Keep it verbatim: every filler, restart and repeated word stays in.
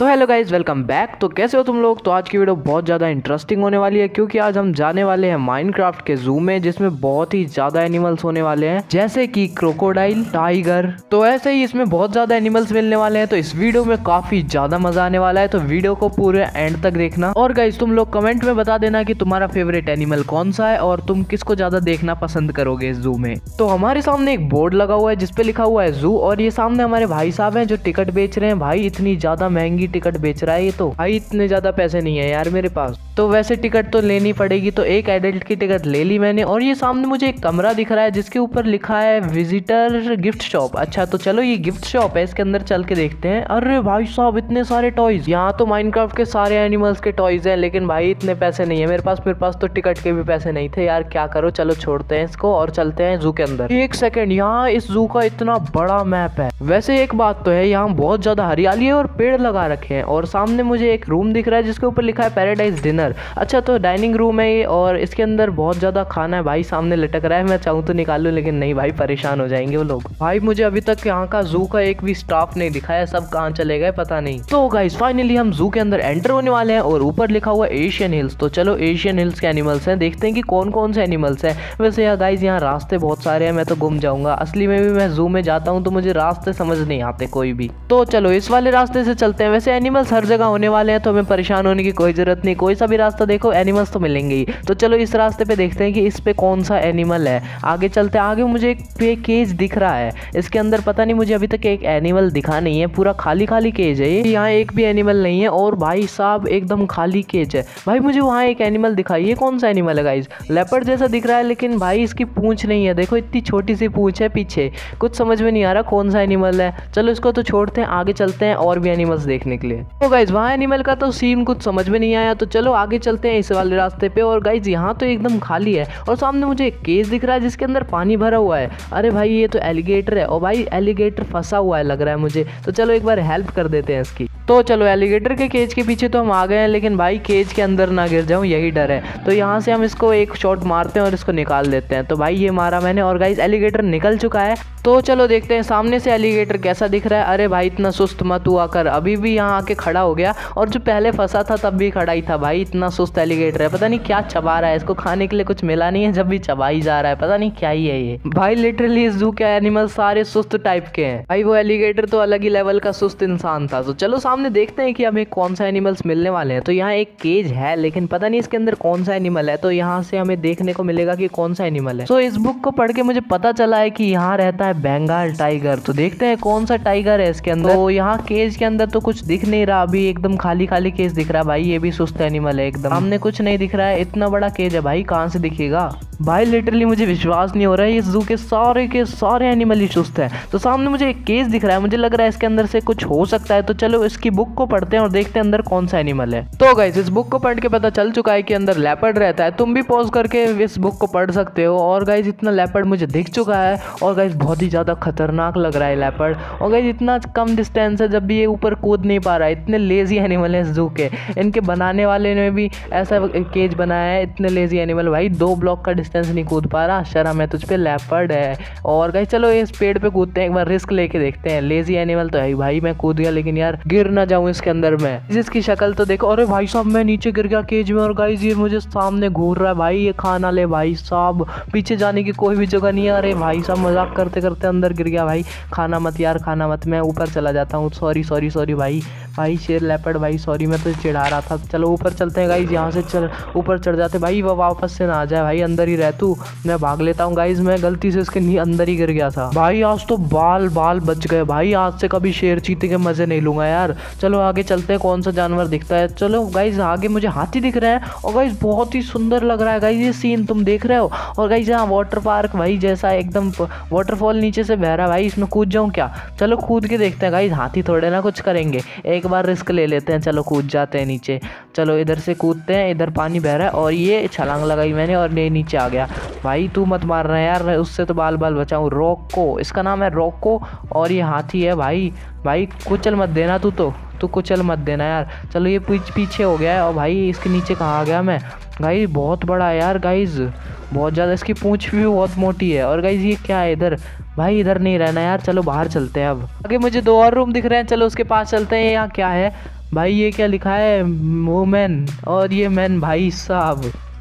तो hello guys, welcome back. तो कैसे हो तुम लोग। तो आज की वीडियो बहुत ज़्यादा इंटरेस्टिंग होने वाली है क्योंकि आज हम जाने वाले हैं माइनक्राफ्ट के जू में, जिसमें बहुत ही ज़्यादा एनिमल्स होने वाले हैं, जैसे कि क्रोकोडाइल, टाइगर। तो ऐसे ही इसमें बहुत ज़्यादा एनिमल्स मिलने वाले हैं। तो इस वीडियो में काफ़ी ज़्यादा मज़ा आने वाला है, तो वीडियो को पूरे एंड तक देखना। और गाइज तुम लोग कमेंट में बता देना कि तुम्हारा फेवरेट एनिमल कौन सा है और तुम किसको ज़्यादा देखना पसंद करोगे इस जू में। तो हमारे सामने एक बोर्ड लगा हुआ है जिसपे लिखा हुआ है जू, और ये सामने हमारे भाई साहब हैं जो टिकट बेच रहे हैं। भाई इतनी ज़्यादा महंगी टिकट बेच रहा है ये, तो भाई इतने ज्यादा पैसे नहीं है यार मेरे पास, तो वैसे टिकट तो लेनी पड़ेगी। तो एक एडल्ट की टिकट ले ली मैंने। और ये सामने मुझे एक कमरा दिख रहा है जिसके ऊपर लिखा है विजिटर गिफ्ट शॉप। अच्छा तो चलो ये गिफ्ट शॉप है, इसके अंदर चल के देखते हैं। अरे भाई साहब इतने सारे टॉयज, यहाँ तो माइनक्राफ्ट के सारे एनिमल्स के टॉयज हैं, लेकिन भाई इतने पैसे नहीं है मेरे पास। मेरे पास तो टिकट के भी पैसे नहीं थे यार, क्या करो। चलो छोड़ते हैं इसको और चलते हैं जू के अंदर। एक सेकेंड, यहाँ इस जू का इतना बड़ा मैप है। वैसे एक बात तो है, यहाँ बहुत ज्यादा हरियाली है और पेड़ लगा रखे हैं। और सामने मुझे एक रूम दिख रहा है जिसके ऊपर लिखा है पैराडाइज डिनर। अच्छा तो डाइनिंग रूम है ये, और इसके अंदर बहुत ज्यादा खाना है। भाई सामने लटक रहा है, मैं चाहूँ तो निकाल लूँ लेकिन नहीं भाई, परेशान हो जाएंगे वो लोग। भाई मुझे अभी तक यहाँ का जू का एक भी स्टाफ नहीं दिखाया, सब कहाँ चले गए पता नहीं। तो गाइस फाइनली हम जू के अंदर एंटर होने वाले हैं और ऊपर लिखा हुआ है एशियन हिल्स। तो चलो एशियन हिल्स के एनिमल्स हैं, देखते हैं कि कौन कौन से एनिमल्स हैं। वैसे यार गाइस यहाँ रास्ते बहुत सारे हैं, मैं तो गुम जाऊंगा। असली में भी मैं जू में जाता हूँ तो मुझे रास्ते समझ नहीं आते कोई भी। तो चलो इस वाले रास्ते से चलते हैं। वैसे एनिमल्स हर जगह होने वाले हैं तो हमें परेशान होने की कोई जरूरत नहीं, कोई सा भी रास्ता देखो एनिमल्स तो मिलेंगे ही। तो चलो इस रास्ते पे देखते हैं कि इस पे कौन सा एनिमल है। आगे चलते हैं। आगे मुझे एक पे केज दिख रहा है, इसके अंदर पता नहीं, मुझे अभी तक एक एनिमल दिखा नहीं है। पूरा खाली खाली केज है ये, यहाँ एक भी एनिमल नहीं है। और भाई साहब एकदम खाली केज है। भाई मुझे वहाँ एक एनिमल दिखा, ये कौन सा एनिमल है गाइज। लेपर्ड जैसा दिख रहा है लेकिन भाई इसकी पूंछ नहीं है, देखो इतनी छोटी सी पूंछ है पीछे। कुछ समझ में नहीं आ रहा कौन सा एनिमल है। चलो इसको तो छोड़ते हैं, आगे चलते हैं और भी एनिमल्स देखने के लिए। तो गाइज वहाँ एनिमल का तो सीन कुछ समझ में नहीं आया, तो चलो आगे चलते हैं इस वाले रास्ते पे। और गाइज यहाँ तो एकदम खाली है और सामने मुझे एक केज दिख रहा है जिसके अंदर पानी भरा हुआ है। अरे भाई ये तो एलिगेटर है, और भाई एलिगेटर फंसा हुआ है लग रहा है मुझे। तो चलो एक बार हेल्प कर देते हैं इसकी। तो चलो एलिगेटर के केज के पीछे तो हम आ गए हैं, लेकिन भाई केज के अंदर ना गिर जाऊं यही डर है। तो यहाँ से हम इसको एक शॉट मारते हैं और इसको निकाल देते हैं। तो भाई ये मारा मैंने और गाइज एलिगेटर निकल चुका है। तो चलो देखते हैं सामने से एलिगेटर कैसा दिख रहा है। अरे भाई इतना सुस्त मत हुआ कर, अभी भी यहाँ आके खड़ा हो गया, और जो पहले फंसा था तब भी खड़ा ही था। भाई इतना सुस्त एलिगेटर है, पता नहीं क्या चबा रहा है, इसको खाने के लिए कुछ मिला नहीं है, जब भी चबा ही जा रहा है, पता नहीं क्या ही है ये। भाई लिटरली इस जू के एनिमल सारे सुस्त टाइप के हैं। भाई वो एलिगेटर तो अलग ही लेवल का सुस्त इंसान था। तो चलो सामने देखते हैं कि हमें कौन सा एनिमल्स मिलने वाले हैं। तो यहाँ एक केज है लेकिन पता नहीं इसके अंदर कौन सा एनिमल है, तो यहाँ से हमें देखने को मिलेगा कि कौन सा एनिमल है। तो इस बुक को पढ़ के मुझे पता चला है कि यहाँ रहता है बंगाल टाइगर। तो देखते हैं कौन सा टाइगर है इसके अंदर। तो यहाँ केज के अंदर तो कुछ दिख नहीं रहा, अभी एकदम खाली खाली केज दिख रहा है। भाई ये भी सुस्त एनिमल है एकदम, सामने कुछ नहीं दिख रहा है। इतना बड़ा केज है भाई, कहाँ से दिखेगा। भाई लिटरली मुझे विश्वास नहीं हो रहा है, इस जू के सारे के सारे एनिमल ही सुस्त है। तो सामने मुझे एक केज दिख रहा है, मुझे लग रहा है इसके अंदर से कुछ हो सकता है। तो चलो इसकी बुक को पढ़ते हैं और देखते हैं अंदर कौन सा एनिमल है। तो गाइस इस बुक को पढ़ के पता चल चुका है कि अंदर लेपर्ड रहता है। तुम भी पॉज करके इस बुक को पढ़ सकते हो। और गाइस इतना लेपर्ड मुझे दिख चुका है, और गाइस बहुत ही ज्यादा खतरनाक लग रहा है लेपर्ड। और गाइस इतना कम डिस्टेंस है, जब भी ये ऊपर कूद नहीं पा रहा है। इतने लेजी एनिमल है इस जू के, इनके बनाने वाले ने भी ऐसा केज बनाया है। इतने लेजी एनिमल, भाई दो ब्लॉक का डिस्टेंस नहीं कूद पा रहा, शर्म है तुझ पे लेपर्ड है। और गाइस चलो इस पेड़ पे कूदते हैं, एक बार रिस्क लेके देखते हैं। लेजी एनिमल तो है भाई, मैं कूद गया लेकिन यार गिर ना जाऊं इसके अंदर मैं। जिसकी शक्ल तो देखो, अरे भाई साहब मैं नीचे गिर गया केज में, और गाइस ये मुझे सामने घूर रहा है। भाई ये खाना ले भाई साहब, पीछे जाने की कोई भी जगह नहीं है। अरे भाई साहब मजाक करते करते अंदर गिर गया। भाई खाना मत यार, खाना मत, मैं ऊपर चला जाता हूँ। सॉरी सॉरी सॉरी भाई, भाई शेर लेपर्ड भाई सॉरी, मैं तो चिढ़ा रहा था। चलो ऊपर चलते हैं गाइस, यहाँ से चल ऊपर चढ़ जाते। भाई वो वापस से ना आ जाए, भाई अंदर ही रह तू, मैं भाग लेता हूँ। गाइस मैं गलती से इसके नी अंदर ही गिर गया था। भाई आज तो बाल बाल बच गए भाई, आज से कभी शेर चीते के मजे नहीं लूंगा यार। चलो आगे चलते हैं, कौन सा जानवर दिखता है। चलो गाइस आगे मुझे हाथी दिख रहा है, और गाइस बहुत ही सुंदर लग रहा है गाइस ये सीन, तुम देख रहे हो। और गाइस यहाँ वाटर पार्क भाई जैसा एकदम वाटरफॉल नीचे से बह रहा है। भाई इसमें कूद जाऊँ क्या। चलो कूद के देखते हैं गाइस, हाथी थोड़े ना कुछ करेंगे, एक बार रिस्क ले लेते हैं। चलो कूद जाते हैं नीचे। चलो इधर से कूदते हैं, इधर पानी बह रहा है, और ये छलांग लगाई मैंने और ये नीचे आ गया। भाई तू मत मार रहा है यार, उससे तो बाल बाल बचाऊं। रोको, इसका नाम है रोको, और ये हाथी है भाई। भाई कुचल मत देना तू तो तू कुचल मत देना यार। चलो ये पीछे हो गया है, और भाई इसके नीचे कहाँ आ गया मैं। गाइस बहुत बड़ा है यार, गाइस बहुत ज़्यादा, इसकी पूंछ भी बहुत मोटी है। और गाइस ये क्या है इधर, भाई इधर नहीं रहना यार, चलो बाहर चलते हैं। अब आगे मुझे दो और रूम दिख रहे हैं, चलो उसके पास चलते हैं। यहाँ क्या है भाई ये क्या लिखा है, वुमेन, और ये मैन भाई साहब